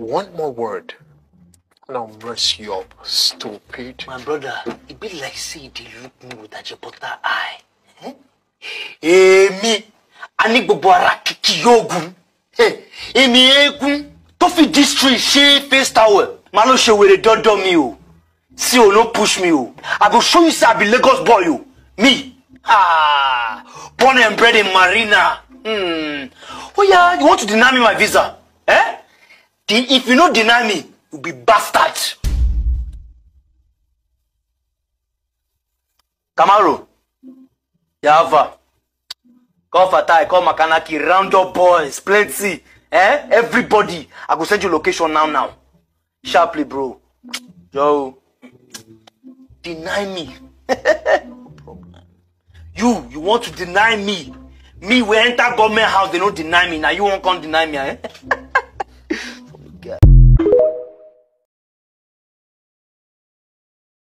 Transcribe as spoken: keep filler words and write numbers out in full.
One more word, and I'll mess you up, stupid. My brother, it be like say they look me with a jabota eye. Eh? Eh, me, I need gbogbo ara kiki yogun. Hey, emi egun to fit this tree she face towel. Malo she were dodo me o. See o no push me o. I go show you say I be Lagos boy o. Me. Ah, born and bred in Marina. Hmm. Oh yeah, you want to deny me my visa? Eh? The, if you don't deny me, you'll be bastard. Camaro. Yava. Call Fatai, call Makanaki, round up boys, plenty. Eh? Everybody. I go send you location now now. Sharply, bro. Yo. Deny me. No problem. You, you want to deny me. Me, we enter government house, they don't deny me. Now you won't come deny me, eh?